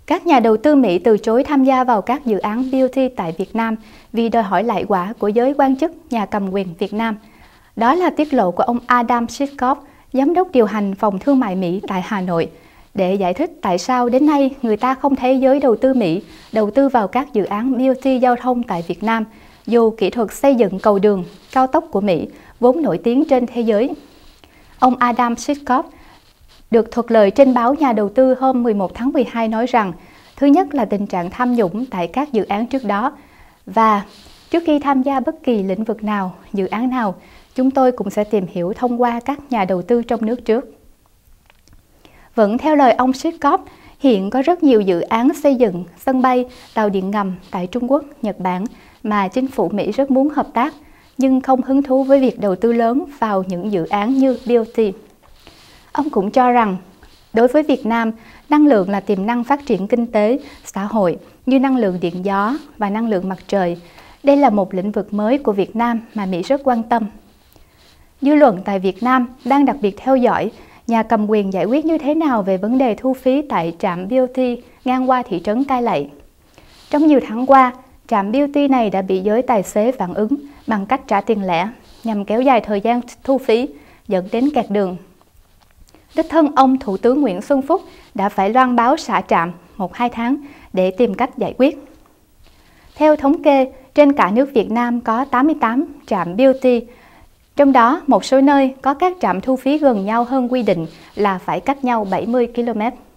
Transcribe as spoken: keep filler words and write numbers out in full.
Các nhà đầu tư Mỹ từ chối tham gia vào các dự án bê o tê tại Việt Nam vì đòi hỏi lại quả của giới quan chức nhà cầm quyền Việt Nam. Đó là tiết lộ của ông Adam Sittkov, Giám đốc điều hành Phòng Thương mại Mỹ tại Hà Nội, để giải thích tại sao đến nay người ta không thấy giới đầu tư Mỹ đầu tư vào các dự án bê o tê giao thông tại Việt Nam, dù kỹ thuật xây dựng cầu đường, cao tốc của Mỹ vốn nổi tiếng trên thế giới. Ông Adam Sittkov được thuật lời trên báo Nhà đầu tư hôm mười một tháng mười hai nói rằng, thứ nhất là tình trạng tham nhũng tại các dự án trước đó, và trước khi tham gia bất kỳ lĩnh vực nào, dự án nào, chúng tôi cũng sẽ tìm hiểu thông qua các nhà đầu tư trong nước trước. Vẫn theo lời ông Sittkov, hiện có rất nhiều dự án xây dựng sân bay, tàu điện ngầm tại Trung Quốc, Nhật Bản mà chính phủ Mỹ rất muốn hợp tác, nhưng không hứng thú với việc đầu tư lớn vào những dự án như bê o tê. Ông cũng cho rằng, đối với Việt Nam, năng lượng là tiềm năng phát triển kinh tế, xã hội như năng lượng điện gió và năng lượng mặt trời. Đây là một lĩnh vực mới của Việt Nam mà Mỹ rất quan tâm. Dư luận tại Việt Nam đang đặc biệt theo dõi nhà cầm quyền giải quyết như thế nào về vấn đề thu phí tại trạm bê o tê ngang qua thị trấn Cai Lậy. Trong nhiều tháng qua, trạm bê o tê này đã bị giới tài xế phản ứng bằng cách trả tiền lẻ nhằm kéo dài thời gian thu phí, dẫn đến kẹt đường. Đích thân ông Thủ tướng Nguyễn Xuân Phúc đã phải loan báo xả trạm một hai tháng để tìm cách giải quyết. Theo thống kê, trên cả nước Việt Nam có tám mươi tám trạm bê o tê, trong đó một số nơi có các trạm thu phí gần nhau hơn quy định là phải cách nhau bảy mươi ki lô mét.